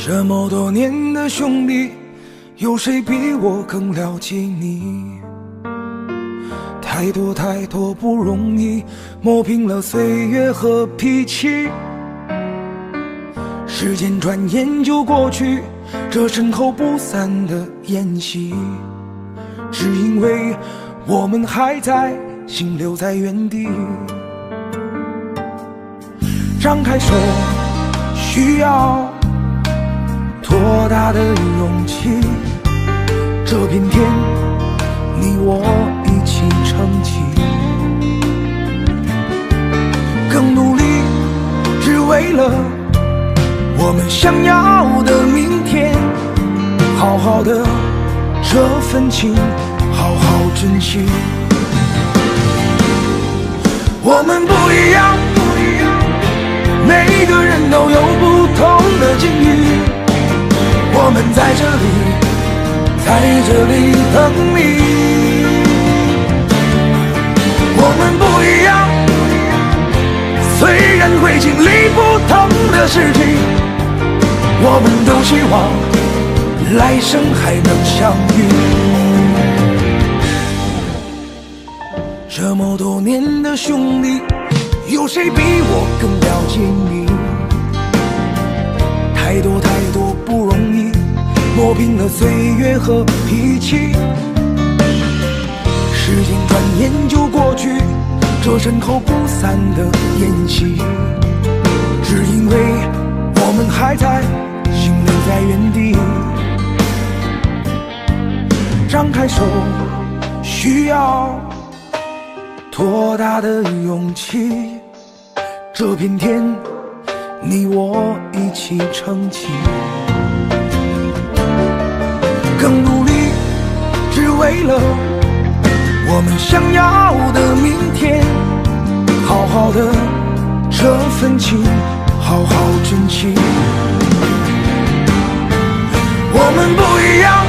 这么多年的兄弟，有谁比我更了解你？太多太多不容易，磨平了岁月和脾气。时间转眼就过去，这身后不散的宴席，只因为我们还在，心留在原地。张开手，需要多大的勇气？这片天，你我一起撑起，更努力，只为了我们想要的明天。好好的这份情，好好珍惜。我们不一样，每个人都有不同的境遇。我们在这里等你。我们不一样，虽然会经历不同的事情，我们都希望来生还能相遇。这么多年的兄弟，有谁比我更了解你？太多太多不容易，磨平了岁月和脾气。时间转眼就过去，这身后不散的宴席，只因为我们还在，心留在原地。张开手，需要多大的勇气？这片天，你我一起撑起，更努力，只为了我们想要的明天。好好的这份情，好好珍惜。我们不一样，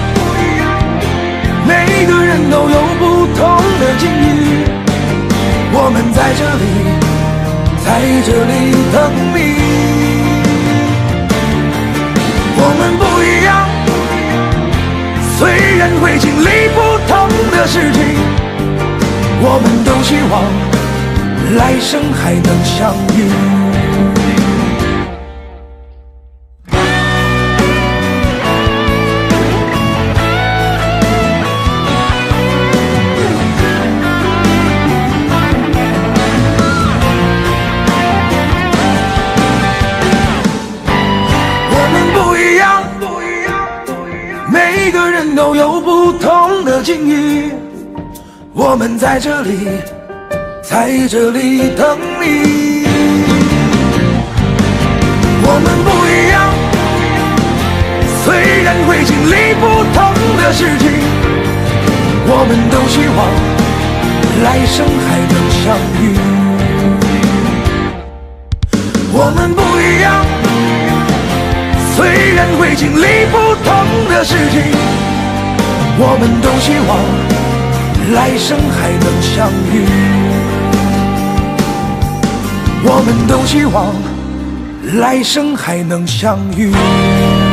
每个人都有不同的境遇。我们在这里等你。我们不一样，虽然会经历不同的事情，我们都希望来生还能相遇。每个人都有不同的境遇，我们在这里等你。我们不一样，虽然会经历不同的事情，我们都希望来生还能相遇。我们不一样，虽然会经历不同的事情，我们都希望来生还能相遇。我们都希望来生还能相遇。